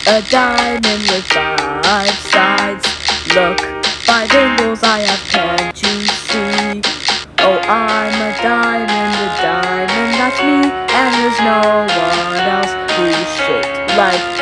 A diamond with 5 sides. Look, 5 angles I have, can't you see? Oh, I'm a diamond, that's me. And there's no one else who's shaped like